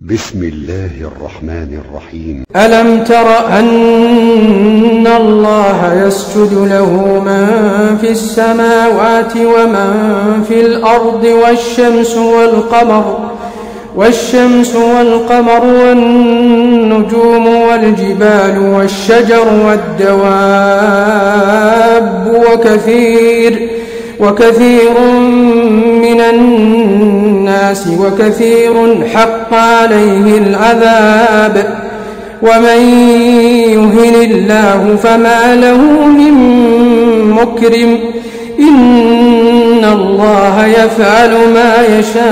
بسم الله الرحمن الرحيم. ألم تر أن الله يسجد له من في السماوات ومن في الأرض والشمس والقمر والنجوم والجبال والشجر والدواب وكثير من الناس وكثير حق عليه العذاب ومن يهن الله فما له من مكرم إن الله يفعل ما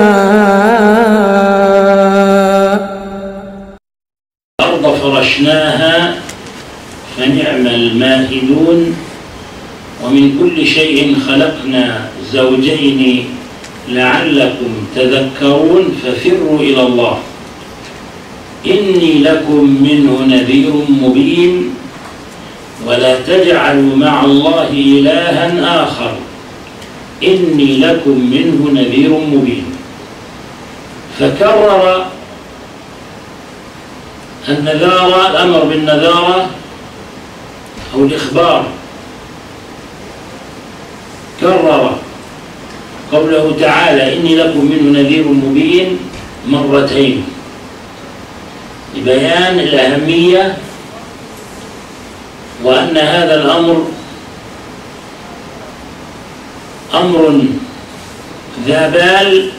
يشاء. الأرض فرشناها فنعم الماهدون ومن كل شيء خلقنا زوجين لعلكم تذكرون ففروا إلى الله إني لكم منه نذير مبين ولا تجعلوا مع الله إلها آخر إني لكم منه نذير مبين. فكرر النذارة، الأمر بالنذارة أو الإخبار، كرر قوله تعالى إني لكم منه نذير مبين مرتين لبيان الأهمية وأن هذا الأمر أمر ذا بال،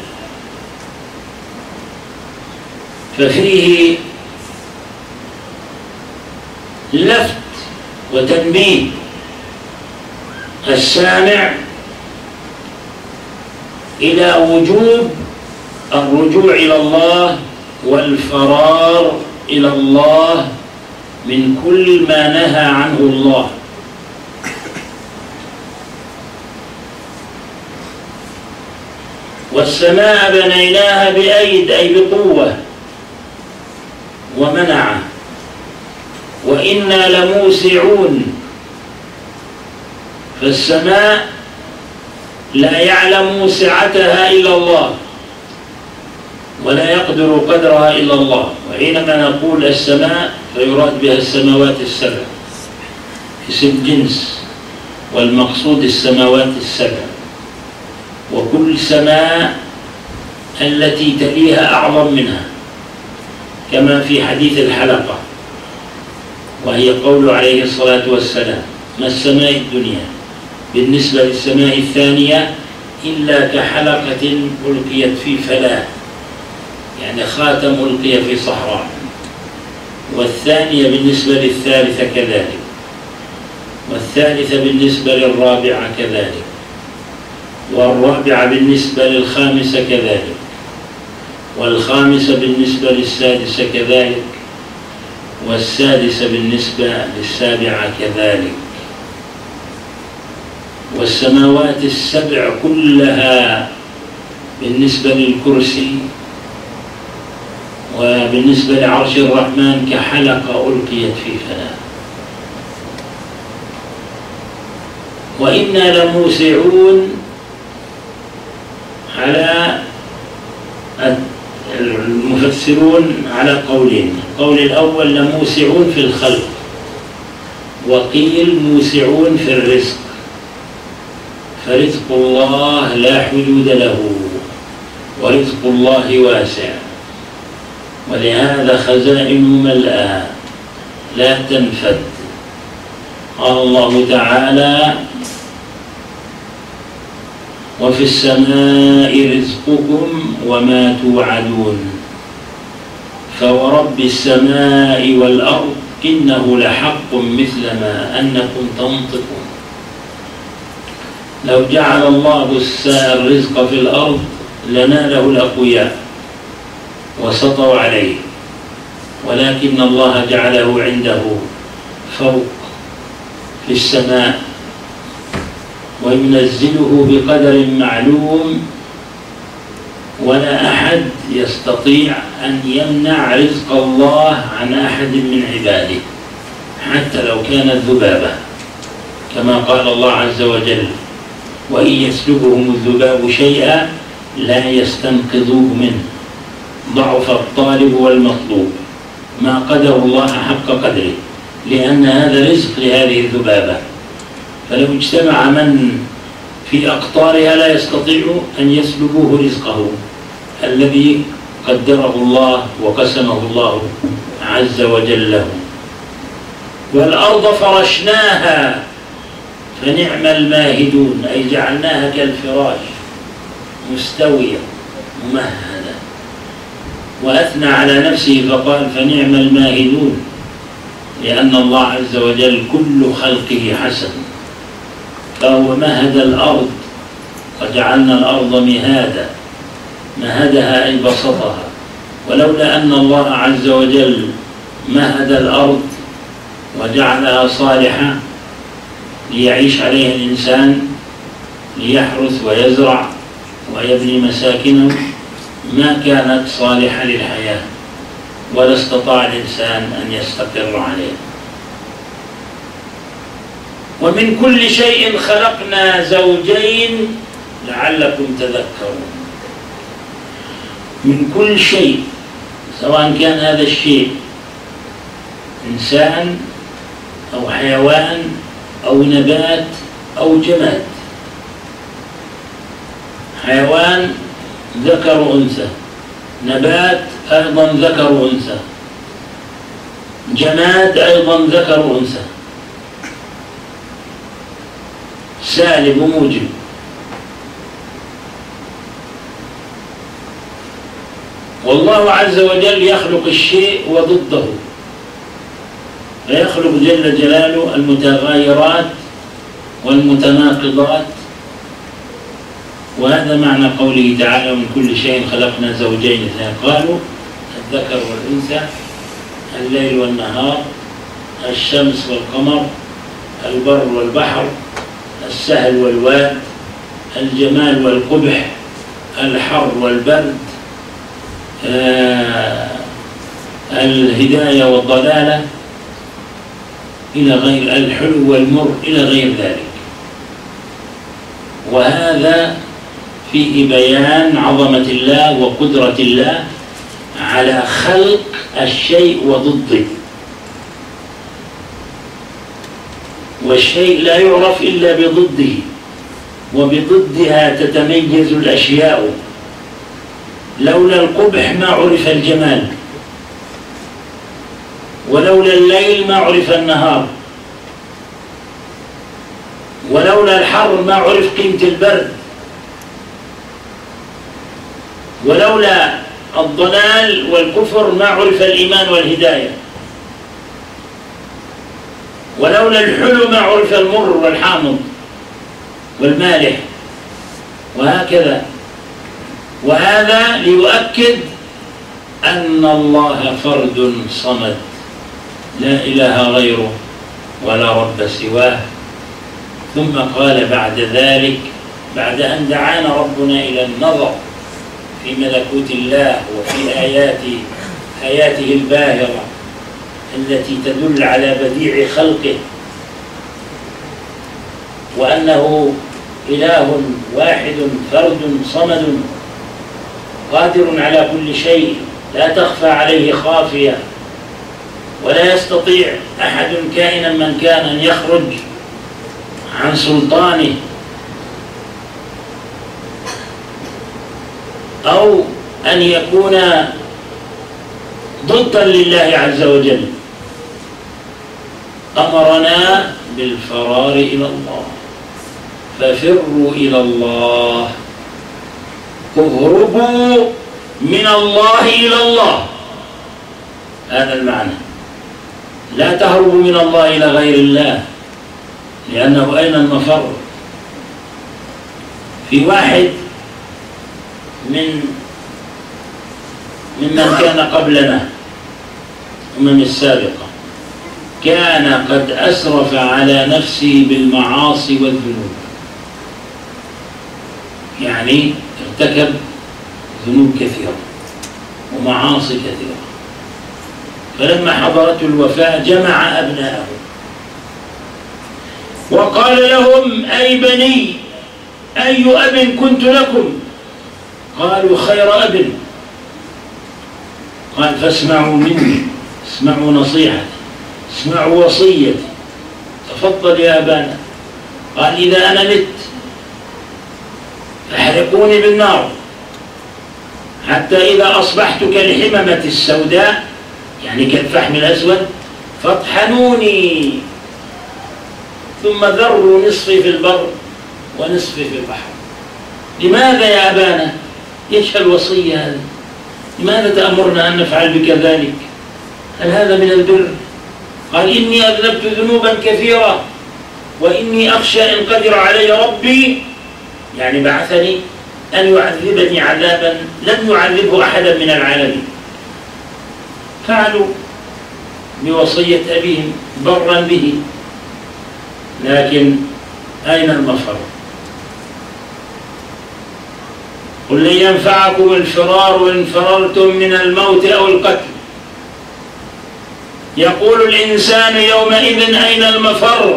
ففيه لفت وتنبيه السامع إلى وجوب الرجوع إلى الله والفرار إلى الله من كل ما نهى عنه الله. والسماء بنيناها بأيد أي بقوة ومنعة وإنا لموسعون. فالسماء لا يعلم سعتها إلا الله ولا يقدر قدرها إلا الله. وحينما نقول السماء فيراد بها السماوات السبع اسم جنس، والمقصود السماوات السبع، وكل سماء التي تليها أعظم منها، كما في حديث الحلقة وهي قول عليه الصلاة والسلام ما السماء الدنيا بالنسبة للسماء الثانية إلا كحلقة ألقيت في فلاة، يعني خاتم ألقي في صحراء. والثانية بالنسبة للثالثة كذلك، والثالثة بالنسبة للرابعة كذلك، والرابعة بالنسبة للخامسة كذلك، والخامسة بالنسبة للسادسة كذلك، والسادسة بالنسبة للسابعة كذلك. والسماوات السبع كلها بالنسبة للكرسي وبالنسبة لعرش الرحمن كحلقة ألقيت في فلاة. وإنا لموسعون على المفسرون على قولين، القول الأول لموسعون في الخلق، وقيل موسعون في الرزق، فرزق الله لا حدود له ورزق الله واسع، ولهذا خزائن ملأى لا تنفد. قال الله تعالى وفي السماء رزقكم وما توعدون فورب السماء والأرض إنه لحق مثل ما أنكم تنطقون. لو جعل الله الرزق في الأرض لناله الأقوياء وسطوا عليه، ولكن الله جعله عنده فوق في السماء وينزله بقدر معلوم، ولا أحد يستطيع أن يمنع رزق الله عن أحد من عباده حتى لو كانت ذبابة، كما قال الله عز وجل وإن يسلبهم الذباب شيئا لا يستنقذوه منه ضعف الطالب والمطلوب، ما قدر الله حق قدره، لأن هذا رزق لهذه الذبابة. فلو اجتمع من في أقطارها لا يستطيع أن يسلبوه رزقه الذي قدره الله وقسمه الله عز وجل له. والأرض فرشناها فنعم الماهدون، أي جعلناها كالفراش مستوية ممهدة. وأثنى على نفسه فقال فنعم الماهدون، لأن الله عز وجل كل خلقه حسن، فهو مهد الأرض وجعلنا الأرض مهادا، مهدها أي بسطها. ولولا أن الله عز وجل مهد الأرض وجعلها صالحة ليعيش عليها الإنسان ليحرث ويزرع ويبني مساكنه، ما كانت صالحة للحياة ولا استطاع الإنسان أن يستقر عليه. ومن كل شيء خلقنا زوجين لعلكم تذكرون. من كل شيء، سواء كان هذا الشيء إنسان أو حيوان أو نبات أو جماد. حيوان ذكر أنثى، نبات أيضا ذكر أنثى، جماد أيضا ذكر أنثى، سالب وموجب. والله عز وجل يخلق الشيء وضده، فيخلق جل جلاله المتغايرات والمتناقضات. وهذا معنى قوله تعالى من كل شيء خلقنا زوجين اثنين، قالوا الذكر والأنثى، الليل والنهار، الشمس والقمر، البر والبحر، السهل والواد، الجمال والقبح، الحر والبرد، الهداية والضلالة، إلى غير الحلو والمر إلى غير ذلك. وهذا فيه بيان عظمة الله وقدرة الله على خلق الشيء وضده. والشيء لا يعرف إلا بضده، وبضدها تتميز الأشياء. لولا القبح ما عرف الجمال، ولولا الليل ما عرف النهار، ولولا الحر ما عرف قيمة البرد، ولولا الضلال والكفر ما عرف الإيمان والهداية، ولولا الحلو ما عرف المر والحامض والمالح، وهكذا. وهذا ليؤكد أن الله فرد صمد لا إله غيره ولا رب سواه. ثم قال بعد ذلك، بعد أن دعانا ربنا إلى النظر في ملكوت الله وفي آياته الباهرة التي تدل على بديع خلقه، وأنه إله واحد فرد صمد قادر على كل شيء، لا تخفى عليه خافية، ولا يستطيع أحد كائنا من كان أن يخرج عن سلطانه أو أن يكون ضدا لله عز وجل. أمرنا بالفرار إلى الله، ففروا إلى الله، اهربوا من الله إلى الله. هذا المعنى، لا تهربوا من الله إلى غير الله، لأنه أين المفر؟ في واحد ممن كان قبلنا السابقة كان قد أسرف على نفسه بالمعاصي والذنوب، يعني ارتكب ذنوب كثيرة ومعاصي كثيرة، فلما حضرته الوفاة جمع أبناءه وقال لهم أي بني أي أب كنت لكم؟ قالوا خير أب، قال فاسمعوا مني، اسمعوا نصيحتي، اسمعوا وصيتي، تفضل يا أبانا. قال إذا أنا مت فاحرقوني بالنار حتى إذا أصبحت كالحممة السوداء، يعني كالفحم الأسود، فاطحنوني ثم ذروا نصفي في البر ونصفي في البحر. لماذا يا أبانا؟ إيش الوصية هذه؟ لماذا تأمرنا أن نفعل بك ذلك؟ هل هذا من البر؟ قال إني أذنبت ذنوبا كثيرة وإني أخشى إن قدر علي ربي، يعني بعثني، أن يعذبني عذابا لم يعذبه أحدا من العالمين. فعلوا بوصية أبيهم برا به، لكن أين المفر؟ قل لن ينفعكم الفرار وإن فررتم من الموت أو القتل. يقول الإنسان يومئذ أين المفر؟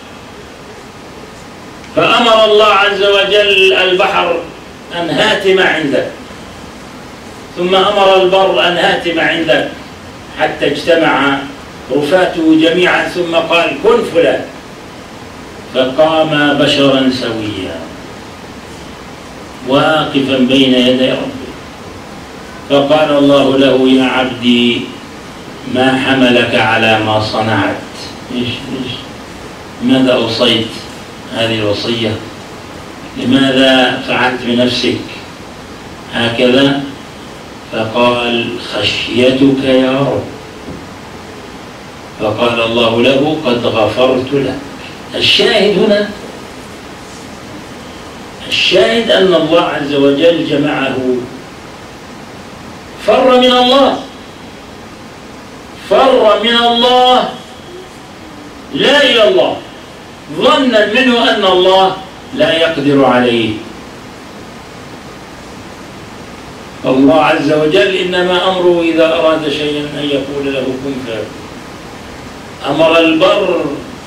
فأمر الله عز وجل البحر أن هات ما عندك، ثم أمر البر أن هات ما عندك، حتى اجتمع رفاته جميعا، ثم قال كن فلان، فقام بشرا سويا واقفا بين يدي ربه. فقال الله له يا عبدي ما حملك على ما صنعت؟ لماذا أوصيت هذه الوصية؟ لماذا فعلت بنفسك هكذا؟ فقال خشيتك يا رب. فقال الله له قد غفرت لك. الشاهد هنا، الشاهد أن الله عز وجل جمعه، فر من الله، فر من الله لا إلى الله، ظنا منه أن الله لا يقدر عليه. الله عز وجل إنما أمره إذا أراد شيئا أن يقول له كن فيكون. أمر البر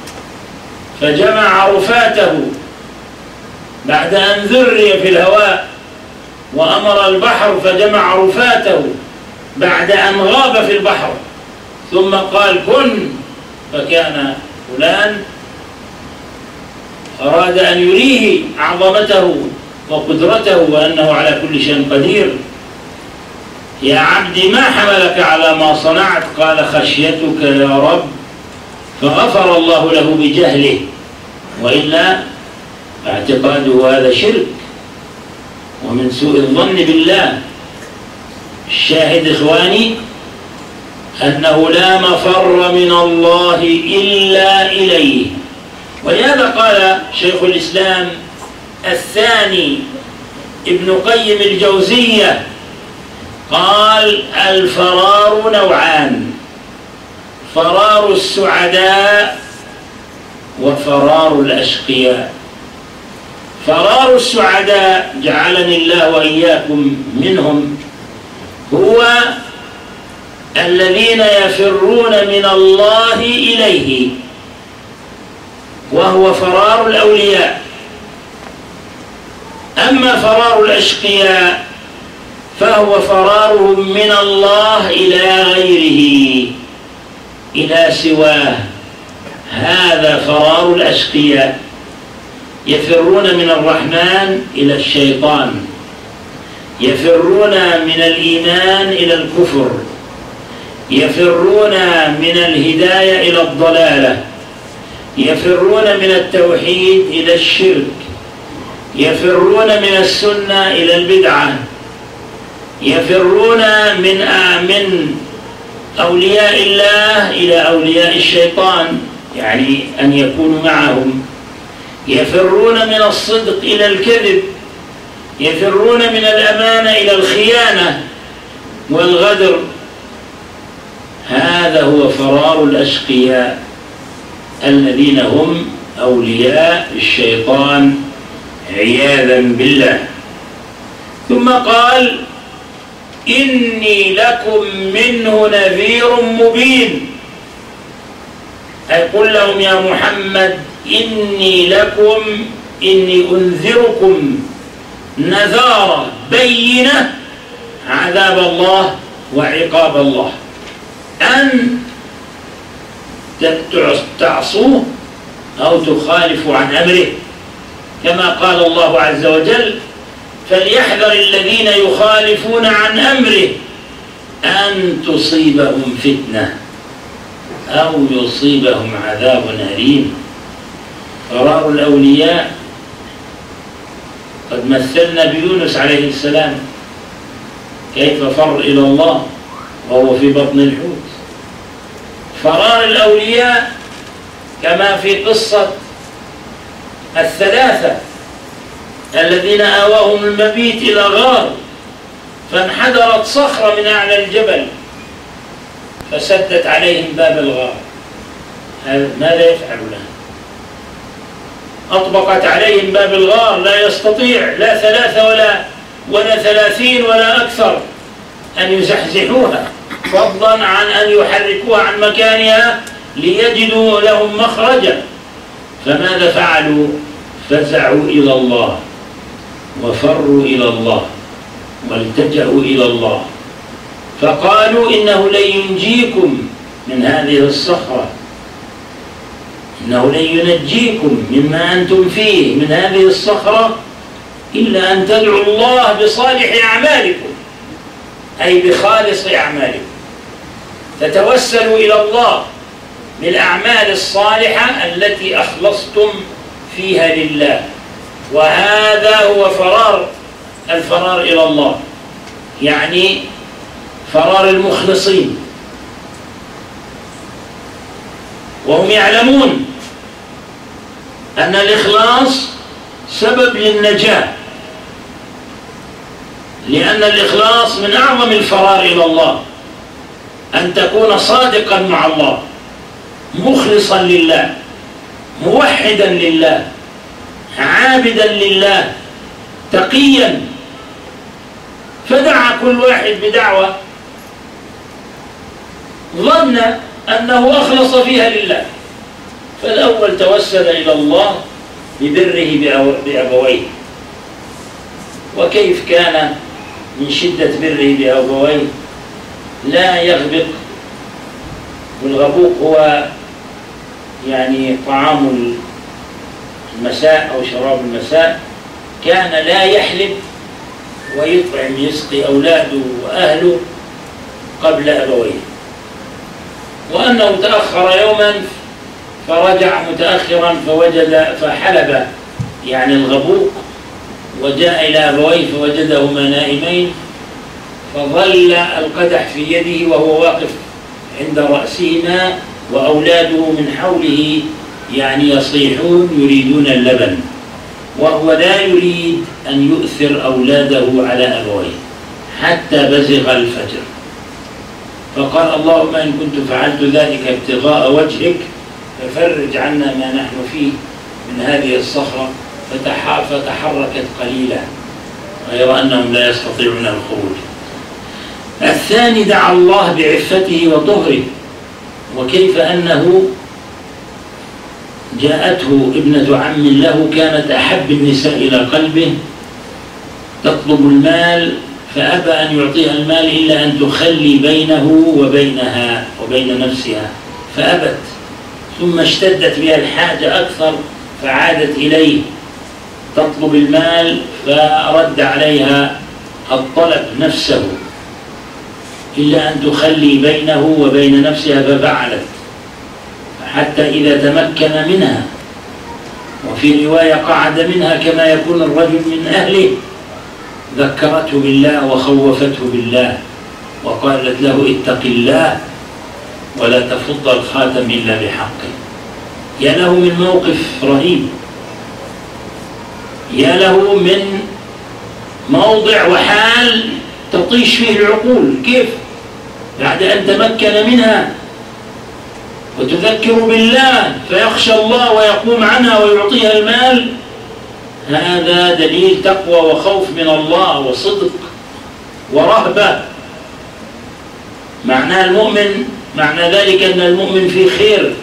فجمع رفاته بعد أن ذري في الهواء، وأمر البحر فجمع رفاته بعد أن غاب في البحر، ثم قال كن فكان. فلان أراد أن يريه عظمته وقدرته وأنه على كل شيء قدير. يا عبدي ما حملك على ما صنعت؟ قال خشيتك يا رب. فغفر الله له بجهله، وإلا اعتقاده هذا شرك ومن سوء الظن بالله. الشاهد إخواني أنه لا مفر من الله إلا إليه. ولهذا قال شيخ الإسلام الثاني ابن قيم الجوزية، قال الفرار نوعان: فرار السعداء وفرار الأشقياء. فرار السعداء جعلني الله وإياكم منهم هو الذين يفرون من الله إليه، وهو فرار الأولياء. أما فرار الأشقياء فهو فرارهم من الله إلى غيره، إلى سواه. هذا فرار الأشقياء، يفرون من الرحمن إلى الشيطان، يفرون من الإيمان إلى الكفر، يفرون من الهداية إلى الضلالة، يفرون من التوحيد إلى الشرك، يفرون من السنة إلى البدعة، يفرون من أولياء الله إلى أولياء الشيطان، يعني أن يكونوا معهم، يفرون من الصدق إلى الكذب، يفرون من الأمانة إلى الخيانة والغدر. هذا هو فرار الأشقياء الذين هم أولياء الشيطان عياذا بالله. ثم قال إني لكم منه نذير مبين، أي قل لهم يا محمد إني أنذركم نذارة بينة عذاب الله وعقاب الله، أن تعصوه أو تخالفوا عن أمره، كما قال الله عز وجل: فليحذر الذين يخالفون عن أمره أن تصيبهم فتنة أو يصيبهم عذاب أليم. فرار الأولياء قد مثلنا بيونس عليه السلام كيف فر إلى الله وهو في بطن الحوت. فرار الأولياء كما في قصة الثلاثة الذين آواهم المبيت إلى غار فانحدرت صخرة من أعلى الجبل فسدت عليهم باب الغار. ماذا يفعل لهم؟ أطبقت عليهم باب الغار، لا يستطيع لا 3 ولا 30 ولا أكثر أن يزحزحوها، فضلا عن أن يحركوها عن مكانها ليجدوا لهم مخرجا. فماذا فعلوا؟ فزعوا إلى الله وفروا إلى الله والتجأوا إلى الله، فقالوا: إنه لن ينجيكم من هذه الصخرة، إنه لن ينجيكم مما أنتم فيه من هذه الصخرة إلا أن تدعوا الله بصالح أعمالكم، أي بخالص أعمالكم، تتوسلوا إلى الله بالأعمال الصالحة التي أخلصتم فيها لله. وهذا هو الفرار إلى الله، يعني فرار المخلصين، وهم يعلمون أن الإخلاص سبب للنجاة، لأن الإخلاص من أعظم الفرار إلى الله، أن تكون صادقا مع الله، مخلصا لله، موحدا لله، عابدا لله، تقيا. فدعا كل واحد بدعوة ظن أنه أخلص فيها لله. فالأول توسل إلى الله ببره بأبويه، وكيف كان من شدة بره بأبويه لا يغبق. والغبوق هو يعني طعام المساء أو شراب المساء. كان لا يحلب ويطعم يسقي أولاده وأهله قبل أبويه، وأنه تأخر يوما فرجع متأخرا فحلب يعني الغبوق وجاء إلى أبويه فوجدهما نائمين، فظل القدح في يده وهو واقف عند رأسهما وأولاده من حوله يعني يصيحون يريدون اللبن، وهو لا يريد أن يؤثر أولاده على أبويه حتى بزغ الفجر. فقال: اللهم إن كنت فعلت ذلك ابتغاء وجهك ففرج عنا ما نحن فيه من هذه الصخرة. فتحركت قليلا غير أنهم لا يستطيعون الخروج. الثاني دعا الله بعفته وطهره، وكيف أنه جاءته ابنة عم له كانت أحب النساء إلى قلبه تطلب المال، فأبى أن يعطيها المال إلا أن تخلي بينه وبينها وبين نفسها، فأبت. ثم اشتدت بها الحاجة أكثر فعادت إليه تطلب المال، فرد عليها الطلب نفسه إلا أن تخلي بينه وبين نفسها، ففعلت حتى إذا تمكن منها، وفي رواية قعد منها كما يكون الرجل من أهله، ذكرته بالله وخوفته بالله وقالت له: اتق الله ولا تفض الخاتم إلا بحقه. يا له من موقف رهيب، يا له من موضع وحال تطيش فيه العقول. كيف بعد أن تمكن منها وتذكر بالله فيخشى الله ويقوم عنها ويعطيها المال؟ هذا دليل تقوى وخوف من الله وصدق ورهبة. معنى ذلك أن المؤمن في خير،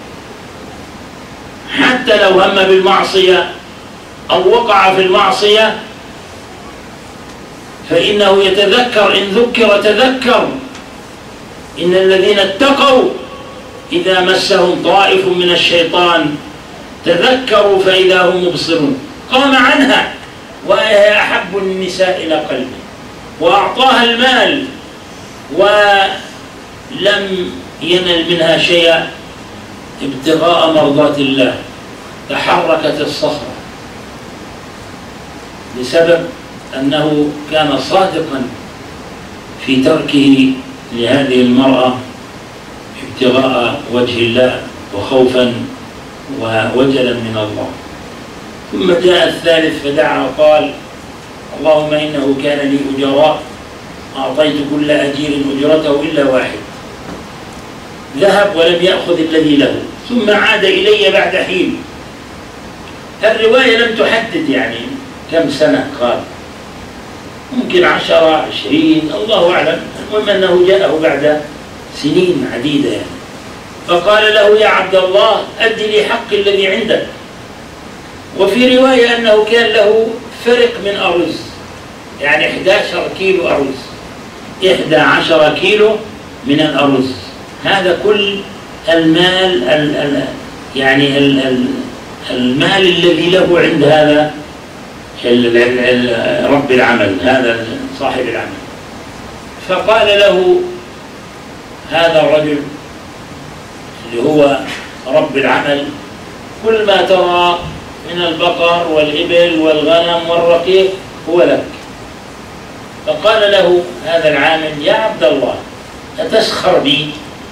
حتى لو هم بالمعصية أو وقع في المعصية فإنه يتذكر، إن ذكر تذكر إن الذين اتقوا إذا مسهم طائف من الشيطان تذكروا فإذا هم مبصرون. قام عنها وهي أحب النساء إلى قلبه، وأعطاها المال ولم ينل منها شيئا ابتغاء مرضات الله. تحركت الصخرة بسبب أنه كان صادقا في تركه لهذه المرأة ابتغاء وجه الله وخوفا ووجلا من الله. ثم جاء الثالث فدعا وقال: اللهم إنه كان لي أجراء أعطيت كل أجير أجرته إلا واحد، ذهب ولم يأخذ الذي له، ثم عاد إلي بعد حين. الرواية لم تحدد يعني كم سنة قال، ممكن 10 20 الله أعلم، المهم أنه جاءه بعد سنين عديدة يعني. فقال له: يا عبد الله أد لي حق الذي عندك. وفي رواية أنه كان له فرق من أرز، يعني 11 كيلو أرز، 11 كيلو من الأرز. هذا كل المال يعني المال الذي له عند هذا رب العمل، هذا صاحب العمل. فقال له هذا الرجل اللي هو رب العمل: كل ما ترى من البقر والإبل والغنم والرقيق هو لك. فقال له هذا العامل: يا عبد الله أتسخر بي؟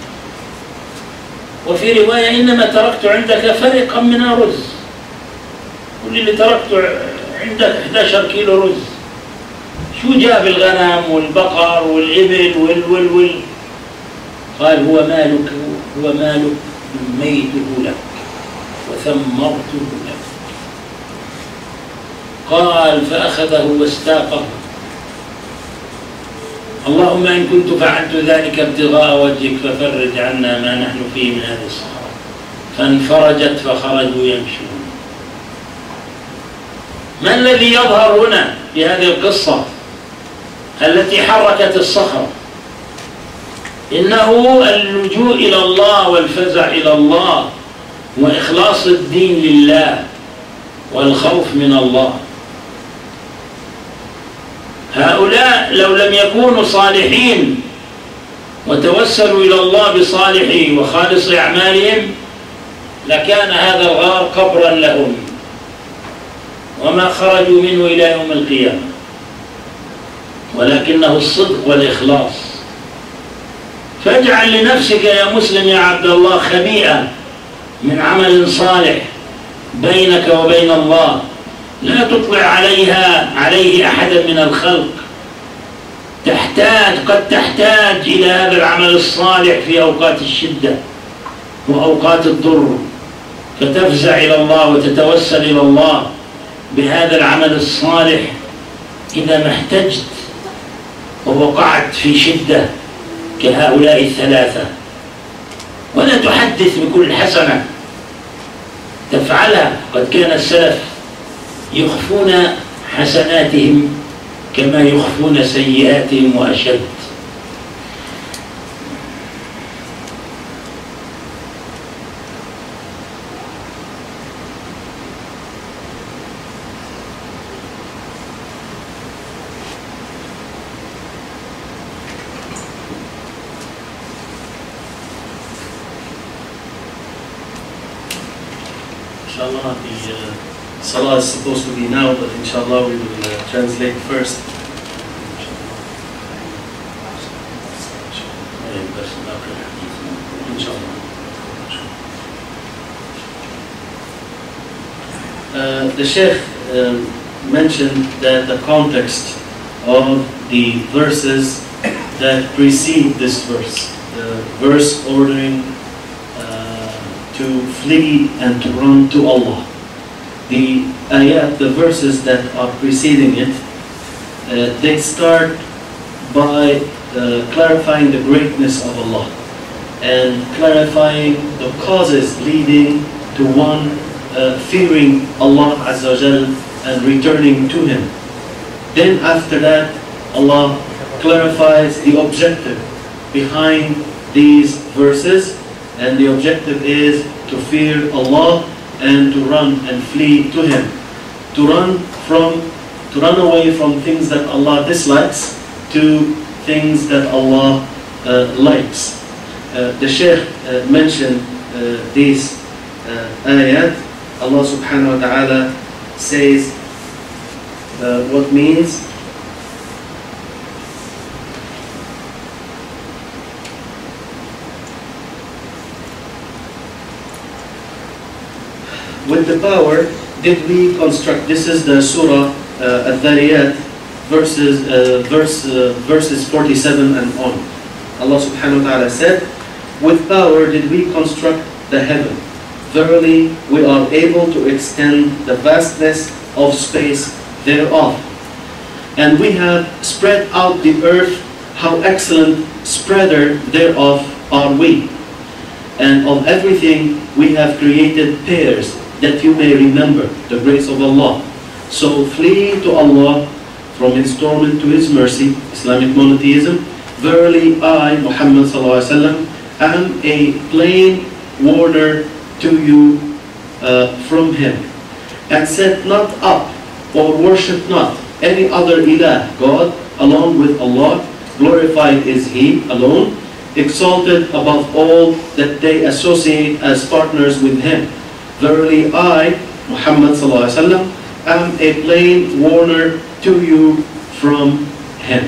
وفي رواية: إنما تركت عندك فرقا من الرز، كل اللي تركته عندك 11 كيلو رز. شو جاب الغنم والبقر والإبل وال قال: هو مالك، هو مالك، نميته لك وثمرته لك. قال: فأخذه واستاقه. اللهم إن كنت فعلت ذلك ابتغاء وجهك ففرج عنا ما نحن فيه من هذه الصحراء. فانفرجت فخرجوا يمشون. ما الذي يظهر هنا في هذه القصة التي حركت الصخرة؟ إنه اللجوء إلى الله والفزع إلى الله وإخلاص الدين لله والخوف من الله. هؤلاء لو لم يكونوا صالحين وتوسلوا إلى الله بصالح وخالص أعمالهم لكان هذا الغار قبرا لهم وما خرجوا منه إلى يوم القيامة، ولكنه الصدق والإخلاص. فاجعل لنفسك يا مسلم يا عبد الله خبيئة من عمل صالح بينك وبين الله لا تطلع عليه أحدا من الخلق. قد تحتاج إلى هذا العمل الصالح في أوقات الشدة وأوقات الضر، فتفزع إلى الله وتتوسل إلى الله بهذا العمل الصالح إذا ما احتجت ووقعت في شدة كهؤلاء الثلاثة. ولا تحدث بكل حسنة تفعلها. قد كان السلف يخفون حسناتهم كما يخفون سيئاتهم وأشد. Inshallah, the Salah is supposed to be now, but inshallah we will translate first. The Sheikh mentioned that the context of the verses that precede this verse, the verse ordering to flee and to run to Allah. The ayat, the verses that are preceding it, they start by clarifying the greatness of Allah and clarifying the causes leading to one fearing Allah Azza wa Jal and returning to Him. Then after that, Allah clarifies the objective behind these verses, and the objective is to fear Allah and to run and flee to Him, to run away from things that Allah dislikes to things that Allah likes. The Shaykh mentioned these ayat. Allah subhanahu wa ta'ala says what means with the power did we construct. This is the Surah Al-Dhariyat, verses 47 and on. Allah subhanahu wa ta'ala said, with power did we construct the heaven. Verily we are able to extend the vastness of space thereof. And we have spread out the earth, how excellent spreader thereof are we. And of everything we have created pairs, that you may remember the grace of Allah. So flee to Allah from His torment to His mercy, Islamic monotheism. Verily I, Muhammad sallallahu alaihi wasallam, am a plain warner to you from Him. And set not up or worship not any other ilah, God, along with Allah. Glorified is He alone, exalted above all that they associate as partners with Him. Verily I, Muhammad sallallahu alaihi wasallam, am a plain warner to you from Him.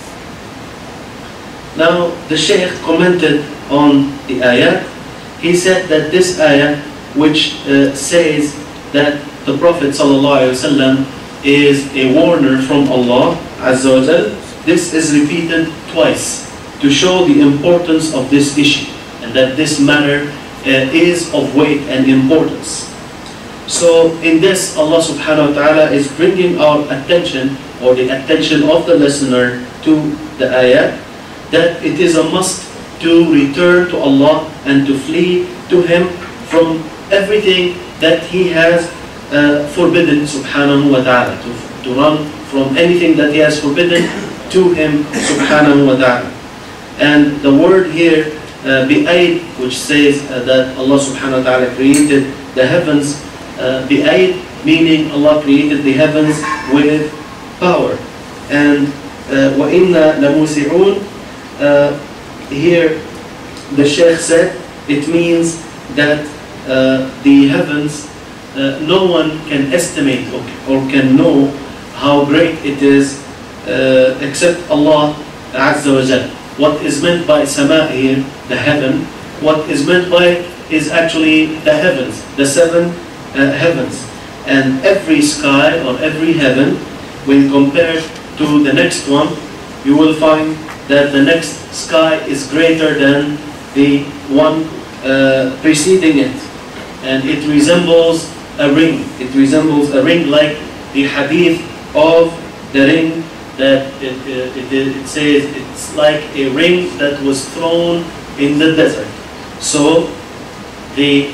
Now the Shaykh commented on the ayah. He said that this ayah, which says that the Prophet sallallahu alaihi wasallam is a warner from Allah Azza wa Jal, this is repeated twice to show the importance of this issue and that this matter is of weight and importance. So in this, Allah subhanahu wa ta'ala is bringing our attention, or the attention of the listener, to the ayah, that it is a must to return to Allah and to flee to Him from everything that He has forbidden subhanahu wa ta'ala, to run from anything that He has forbidden to Him subhanahu wa ta'ala. And the word here, bi'aid, which says that Allah subhanahu wa ta'ala created the heavens, bi'aid meaning Allah created the heavens with power. And وَإِنَّا لَمُوسِعُونَ, here the Shaykh said it means that the heavens, no one can estimate or can know how great it is except Allah Azza wa Jal. What is meant by sama here, the heaven, what is meant by it is actually the heavens, the seven heavens. And every sky or every heaven, when compared to the next one, you will find that the next sky is greater than the one preceding it. And it resembles a ring. It resembles a ring, like the hadith of the ring, that it says it's like a ring that was thrown in the desert. So the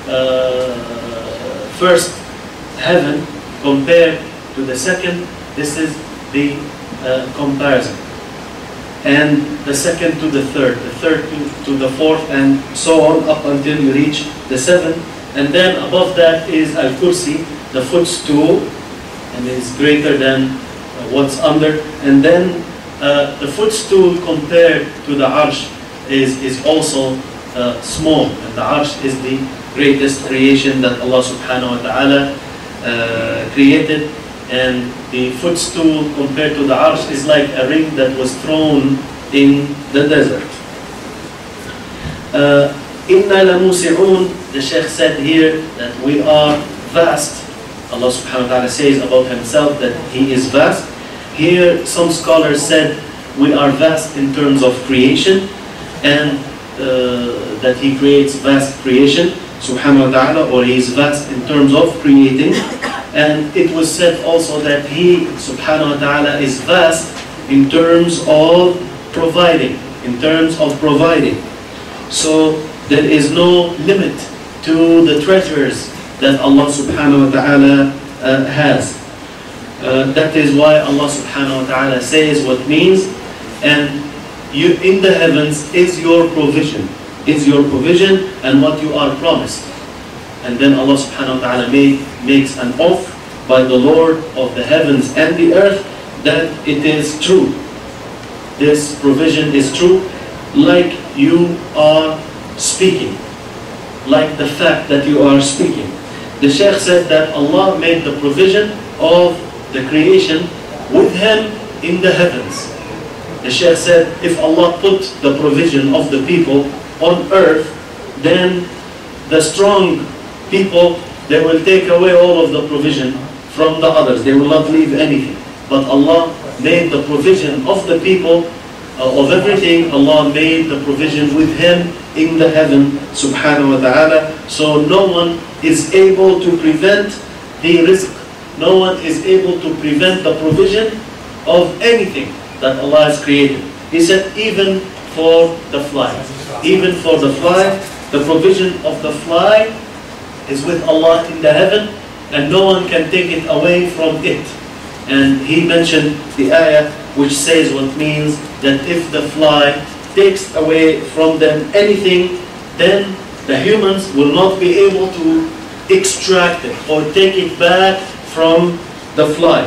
first heaven compared to the second, this is the comparison. And the second to the third to the fourth, and so on up until you reach the seventh. And then above that is Al-Kursi, the footstool, and is greater than what's under. And then the footstool compared to the Arsh is also small, and the Arsh is the greatest creation that Allah subhanahu wa ta'ala created. And the footstool compared to the Arsh is like a ring that was thrown in the desert. Inna lamusi'un, the Shaykh said here that we are vast. Allah subhanahu wa ta'ala says about Himself that He is vast. Here some scholars said we are vast in terms of creation, and that He creates vast creation subhanahu wa ta'ala, or He is vast in terms of creating. And it was said also that He subhanahu wa ta'ala is vast in terms of providing, So there is no limit to the treasures that Allah subhanahu wa ta'ala has. That is why Allah subhanahu wa ta'ala says what means. And in the heavens is your provision. Is your provision and what you are promised. And then Allah subhanahu wa ta'ala makes an oath by the Lord of the heavens and the earth that it is true. This provision is true, like you are speaking, like the fact that you are speaking. The Shaykh said that Allah made the provision of the creation with Him in the heavens. The Shaykh said if Allah put the provision of the people on earth, then the strong people, they will take away all of the provision from the others. They will not leave anything. But Allah made the provision of the people, of everything. Allah made the provision with Him in the heaven, subhanahu wa ta'ala. So no one is able to prevent the rizq. No one is able to prevent the provision of anything that Allah has created. He said even for the fly. Even for the fly, the provision of the fly is with Allah in the heaven, and no one can take it away from it. And he mentioned the ayah which says what means that if the fly takes away from them anything, then the humans will not be able to extract it or take it back from the fly.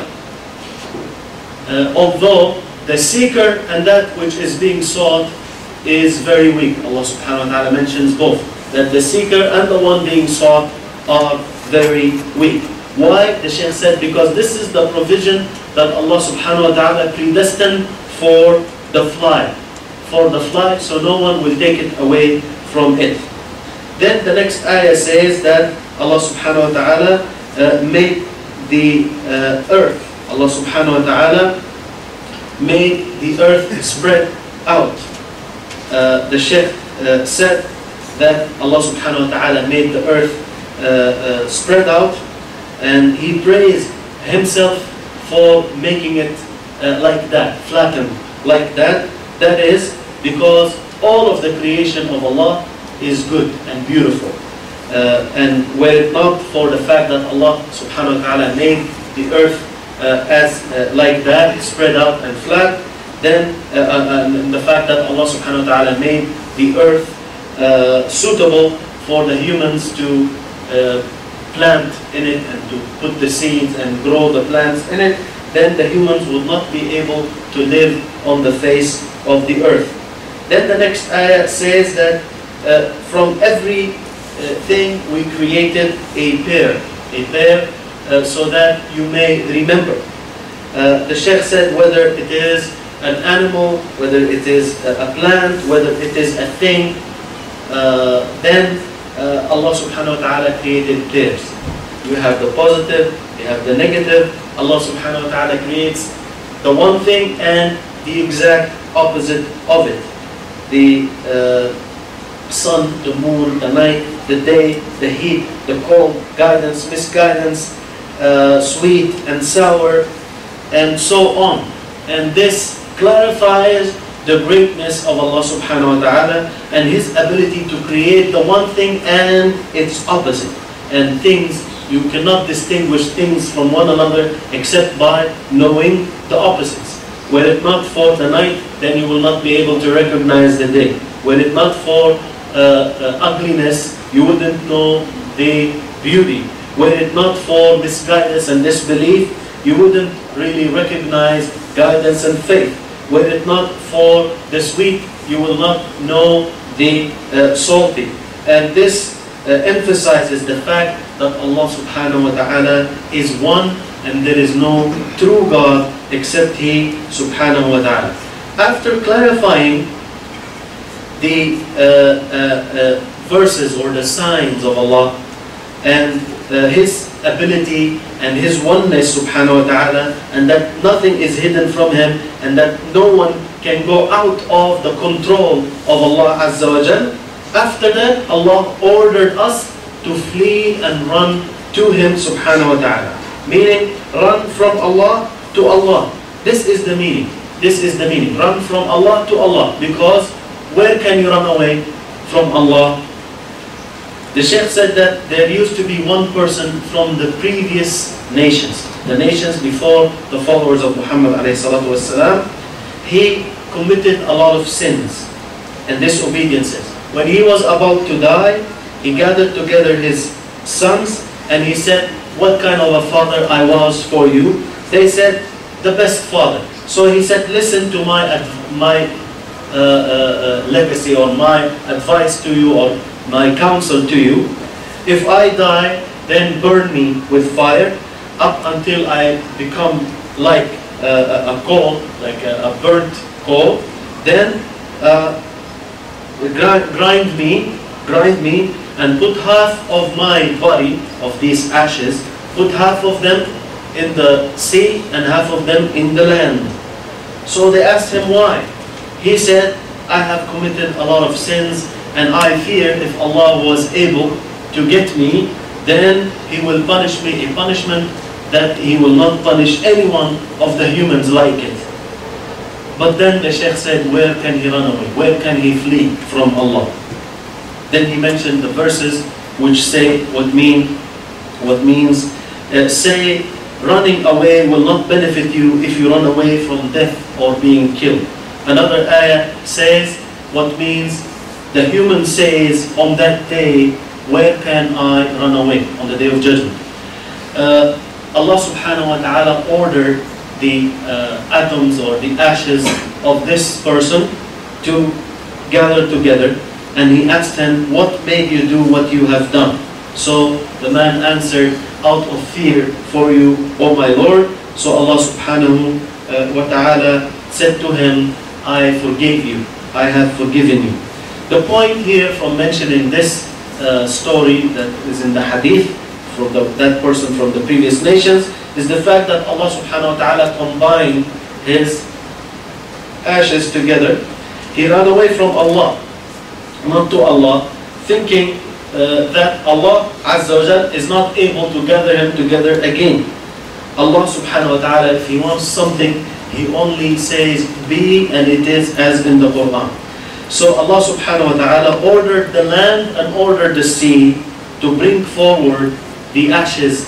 Although the seeker and that which is being sought is very weak. Allah subhanahu wa ta'ala mentions both, that the seeker and the one being sought are very weak. Why? The Shaykh said because this is the provision that Allah subhanahu wa ta'ala predestined for the fly. For the fly, so no one will take it away from it. Then the next ayah says that Allah subhanahu wa ta'ala made the earth. Allah subhanahu wa ta'ala made the earth spread out. The Shaykh said that Allah subhanahu wa ta'ala made the earth spread out, and he praised Himself for making it like that, flattened like that. That is because all of the creation of Allah is good and beautiful. And were it not for the fact that Allah subhanahu wa ta'ala made the earth as like that, spread out and flat, then the fact that Allah subhanahu wa ta'ala made the earth suitable for the humans to plant in it and to put the seeds and grow the plants in it, then the humans will not be able to live on the face of the earth. Then the next ayah says that from every thing we created a pair so that you may remember. The Shaykh said whether it is an animal, whether it is a plant, whether it is a thing, then Allah subhanahu wa ta'ala created pairs. You have the positive, you have the negative. Allah subhanahu wa ta'ala creates the one thing and the exact opposite of it. The sun, the moon, the night, the day, the heat, the cold, guidance, misguidance, sweet and sour, and so on. And this clarifies the greatness of Allah subhanahu wa ta'ala and His ability to create the one thing and its opposite. And things, you cannot distinguish things from one another except by knowing the opposites. Were it not for the night, then you will not be able to recognize the day. Were it not for ugliness, you wouldn't know the beauty. Were it not for misguidance and disbelief, you wouldn't really recognize guidance and faith. Were it not for the sweet, you will not know the salty. And this emphasizes the fact that Allah subhanahu wa ta'ala is one and there is no true God except He subhanahu wa ta'ala. After clarifying the verses or the signs of Allah and His ability and His oneness subhanahu wa ta'ala, and that nothing is hidden from Him and that no one can go out of the control of Allah Azza wa Jal, after that Allah ordered us to flee and run to Him subhanahu wa ta'ala. Meaning, run from Allah to Allah. This is the meaning. This is the meaning. Run from Allah to Allah. Because where can you run away from Allah? The Shaykh said that there used to be one person from the previous nations, the nations before the followers of Muhammad alayhi salatu wasalam. He committed a lot of sins and disobediences. When he was about to die, he gathered together his sons and he said, what kind of a father I was for you? They said, the best father. So he said, listen to my legacy or my advice to you or my counsel to you. If I die, then burn me with fire up until I become like a coal, like a burnt coal. Then grind me and put half of my body, of these ashes, put half of them in the sea and half of them in the land. So they asked him why. He said, I have committed a lot of sins and I fear if Allah was able to get me, then He will punish me a punishment that He will not punish anyone of the humans like it. But then the Shaykh said, where can he run away? Where can he flee from Allah? Then he mentioned the verses which say what means say running away will not benefit you if you run away from death or being killed. Another ayah says what means the human says on that day, where can I run away on the day of judgment? Allah subhanahu wa ta'ala ordered the atoms or the ashes of this person to gather together, and he asked him, what made you do what you have done? So the man answered, out of fear for you, O my Lord. So Allah subhanahu wa ta'ala said to him, I forgave you, I have forgiven you. The point here from mentioning this story that is in the hadith from that person from the previous nations is the fact that Allah subhanahu wa ta'ala combined his ashes together. He ran away from Allah, not to Allah, thinking that Allah Azza wa Jal is not able to gather him together again. Allah subhanahu wa ta'ala, if He wants something, He only says be, and it is as in the Quran. So Allah subhanahu wa ta'ala ordered the land and ordered the sea to bring forward the ashes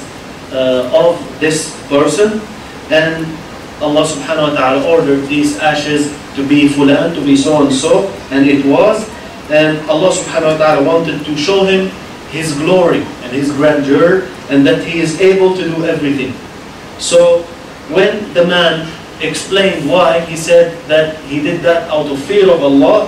of this person, and Allah subhanahu wa ta'ala ordered these ashes to be fulan, to be so and so, and it was. And Allah subhanahu wa ta'ala wanted to show him His glory and His grandeur, and that He is able to do everything. So when the man explained why, he said that he did that out of fear of Allah,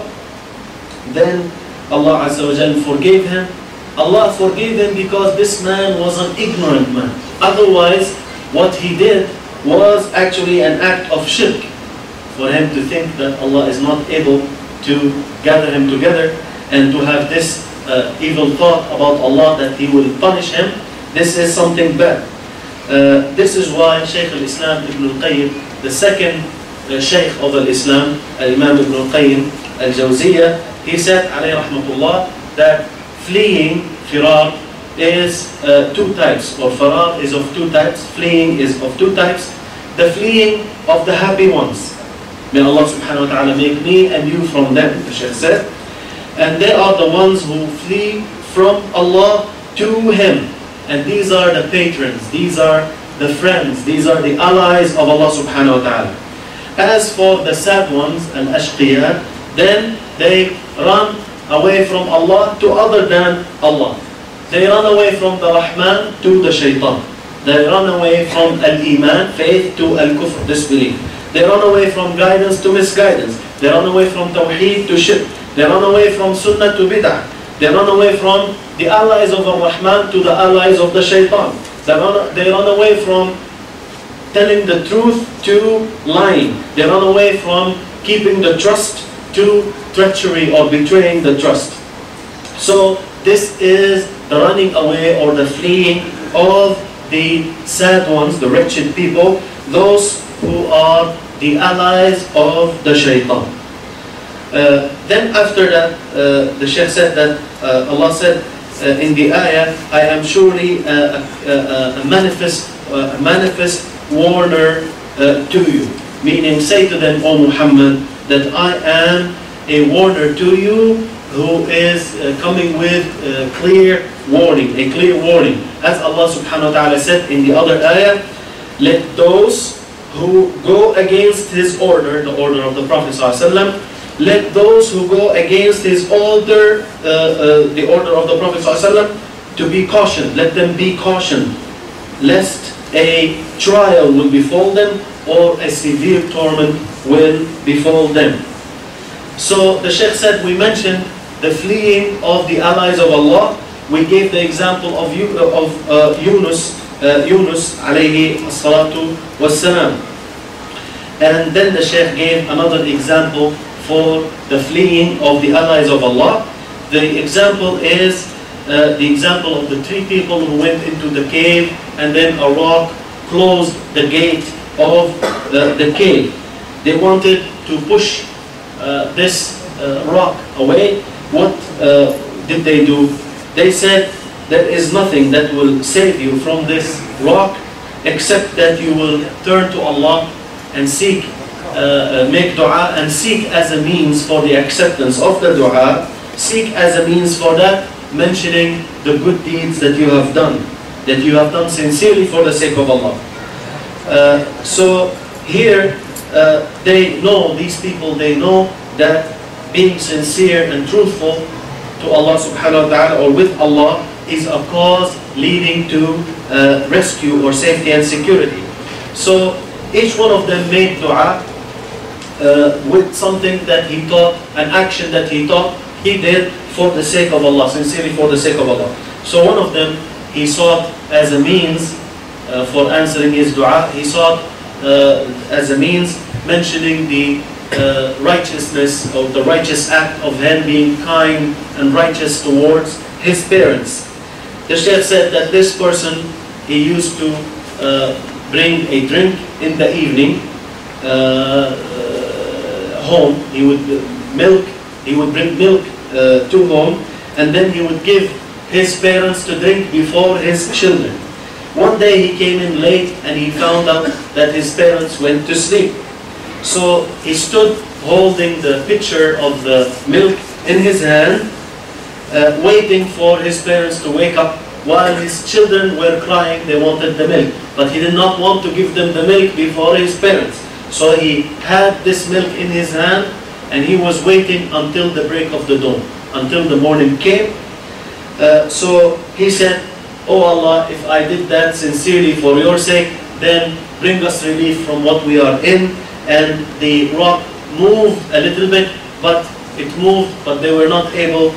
then Allah Azza wa Jalla forgave him. Allah forgave him because this man was an ignorant man. Otherwise, what he did was actually an act of shirk. For him to think that Allah is not able to gather him together and to have this evil thought about Allah that He will punish him, this is something bad. This is why Shaykh al-Islam Ibn al-Qayyim, the second Shaykh of al-Islam, Imam Ibn al-Qayyim al-Jawziyah, he said, alayhi rahmatullah, that fleeing, firar, is two types, or farar is of two types, fleeing is of two types. The fleeing of the happy ones. May Allah subhanahu wa ta'ala make me and you from them, the Shaykh said. And they are the ones who flee from Allah to Him. And these are the patrons, these are the friends, these are the allies of Allah subhanahu wa ta'ala. As for the sad ones, al-ashqiya, then they run away from Allah to other than Allah. They run away from the Rahman to the Shaitan. They run away from al-Iman, faith, to al-Kufr, disbelief. They run away from guidance to misguidance. They run away from Tawheed to Shirk. They run away from Sunnah to Bid'ah. They run away from the allies of Ar-Rahman to the allies of the Shaitan. They run away from telling the truth to lying. They run away from keeping the trust to treachery or betraying the trust. So this is the running away or the fleeing of the sad ones, the wretched people, those who are the allies of the Shaitan. Then after that, the Shaykh said that Allah said in the ayah, I am surely a manifest warner to you. Meaning, say to them, O Muhammad, that I am a warner to you who is coming with clear warning, a clear warning. As Allah subhanahu wa ta'ala said in the other ayah, let those who go against his order, the order of the Prophet ﷺ, let those who go against his order, the order of the Prophet ﷺ, to be cautioned. Let them be cautioned, lest a trial will befall them or a severe torment will befall them. So the Shaykh said, we mentioned the fleeing of the allies of Allah. We gave the example of Yunus alayhi salatu wassalam. And then the Shaykh gave another example for the fleeing of the allies of Allah. The example is the example of the three people who went into the cave and then a rock closed the gate of the cave. They wanted to push this rock away. What did they do? They said, there is nothing that will save you from this rock except that you will turn to Allah and seek, make dua and seek as a means for the acceptance of the dua, seek as a means for that, mentioning the good deeds that you have done sincerely for the sake of Allah. So here they know, these people, they know that being sincere and truthful to Allah subhanahu wa ta'ala or with Allah is a cause leading to rescue or safety and security. So each one of them made dua with something that he thought, an action that he thought he did for the sake of Allah, sincerely for the sake of Allah. So one of them, he sought as a means for answering his dua, he sought as a means mentioning the righteousness or the righteous act of him being kind and righteous towards his parents. The Shaykh said that this person, he used to bring a drink in the evening home. He would bring milk to home, and then he would give his parents to drink before his children. One day he came in late and he found out that his parents went to sleep. So he stood holding the pitcher of the milk in his hand, waiting for his parents to wake up while his children were crying. They wanted the milk, but he did not want to give them the milk before his parents. So he had this milk in his hand and he was waiting until the break of the dawn, until the morning came. So he said, "Oh Allah, if I did that sincerely for your sake, then bring us relief from what we are in." And the rock moved a little bit, but it moved, but they were not able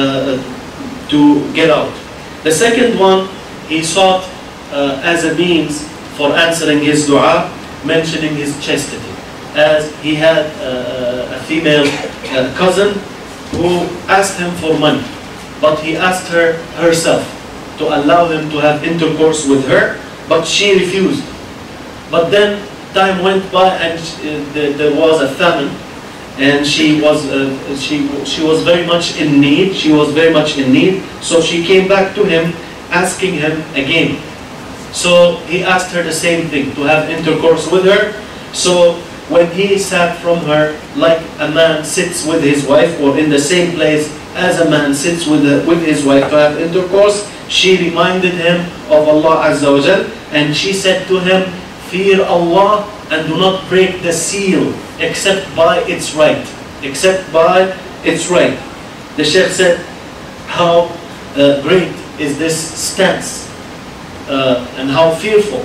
to get out. The second one, he sought as a means for answering his dua, mentioning his chastity, as he had a female cousin who asked him for money, but he asked her herself to allow him to have intercourse with her, but she refused. But then time went by and there was a famine, and she was very much in need. She was very much in need. So she came back to him, asking him again. So he asked her the same thing, to have intercourse with her. So when he sat from her, like a man sits with his wife, or in the same place as a man sits with his wife to have intercourse, she reminded him of Allah Azza wa Jal, and she said to him, "Fear Allah and do not break the seal except by its right." Except by its right. The Shaykh said, how great is this stance and how fearful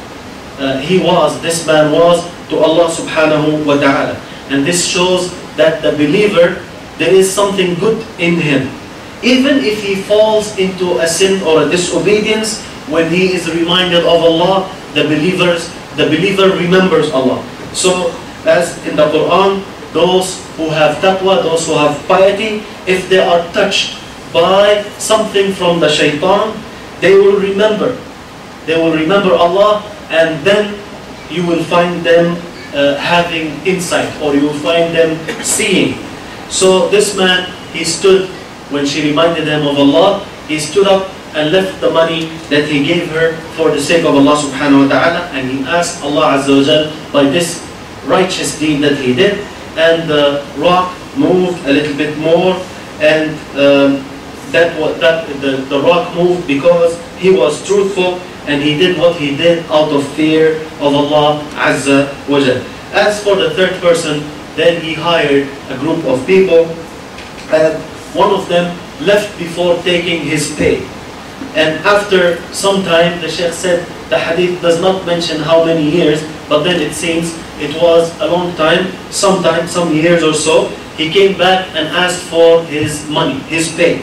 this man was to Allah subhanahu wa ta'ala. And this shows that the believer, there is something good in him. Even if he falls into a sin or a disobedience, when he is reminded of Allah, the believer remembers Allah. So, as in the Quran, those who have taqwa, those who have piety, if they are touched by something from the shaitan, they will remember. They will remember Allah, and then you will find them having insight, or you will find them seeing. So this man, he stood, when she reminded him of Allah, he stood up and left the money that he gave her for the sake of Allah subhanahu wa ta'ala, and he asked Allah Azza wa Jal by this righteous deed that he did, and the rock moved a little bit more, and the rock moved because he was truthful and he did what he did out of fear of Allah Azza wa Jal. As for the third person, then he hired a group of people, and one of them left before taking his pay. And after some time, the Sheikh said the hadith does not mention how many years, but then it seems it was a long time, some years or so. He came back and asked for his money, his pay.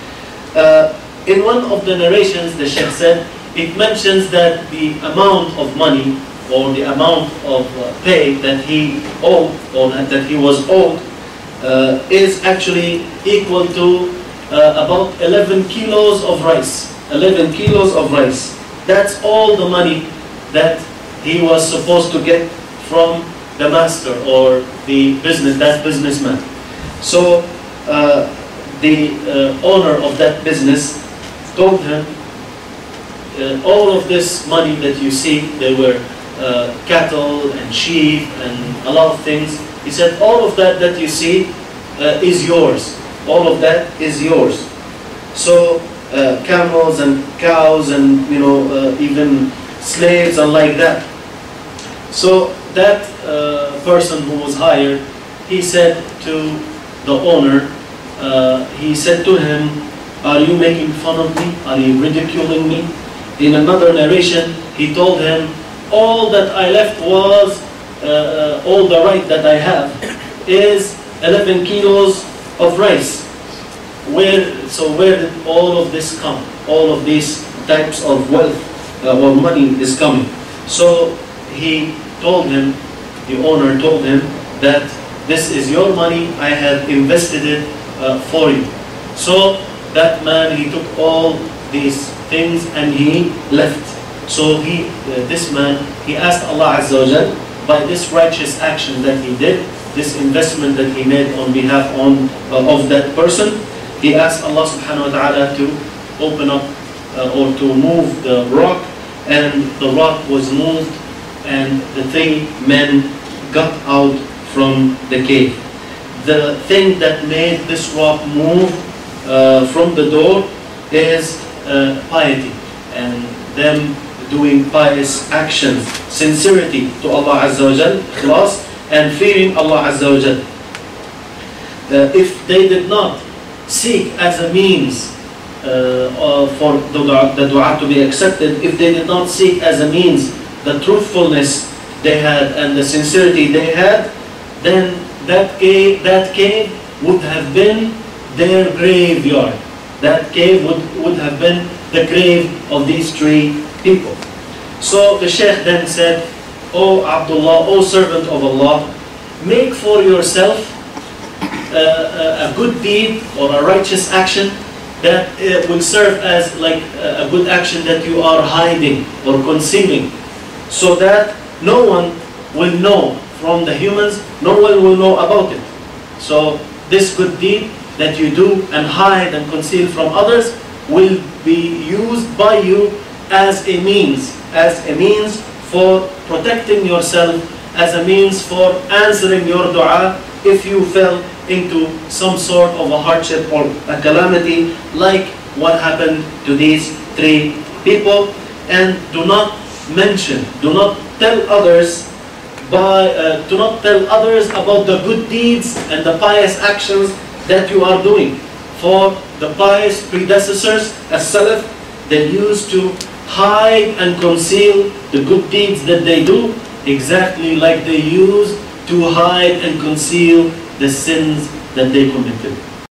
In one of the narrations, the Sheikh said, it mentions that the amount of money or the amount of pay that he owed or that he was owed is actually equal to about 11 kilos of rice. 11 kilos of rice. That's all the money that he was supposed to get from the master or the businessman. So the owner of that business told him, all of this money that you see, there were cattle and sheep and a lot of things. He said, all of that you see is yours. All of that is yours. So camels and cows and even slaves and like that. So that person who was hired, he said to the owner, he said to him, are you making fun of me? Are you ridiculing me? In another narration, he told him, all that I left was, all the right that I have is 11 kilos of rice. Where did all of this come? All of these types of wealth or money is coming. So he told him, the owner told him that this is your money, I have invested it for you. So that man, he took all these things and he left. So this man, he asked Allah Azza wa Jal, by this righteous action that he did, this investment that he made on behalf of that person, he asked Allah subhanahu wa ta'ala to open up or to move the rock, and the rock was moved and the 3 men got out from the cave. The thing that made this rock move from the door is piety and them doing pious actions, sincerity to Allah Azza wa Jal, ikhlas, and fearing Allah Azza wa Jal. If they did not seek as a means for the dua to be accepted, if they did not seek as a means the truthfulness they had and the sincerity they had, then that cave would have been their graveyard. That cave would have been the grave of these 3 people. So the Shaykh then said, O Abdullah, O servant of Allah, make for yourself a good deed or a righteous action that will serve as like a good action that you are hiding or concealing, so that no one will know from the humans, no one will know about it. So this good deed that you do and hide and conceal from others will be used by you as a means for protecting yourself, as a means for answering your dua if you fell into some sort of a hardship or a calamity like what happened to these 3 people. And do not tell others about the good deeds and the pious actions that you are doing. For the pious predecessors, as Salaf, they used to hide and conceal the good deeds that they do, exactly like they used to hide and conceal the sins that they committed.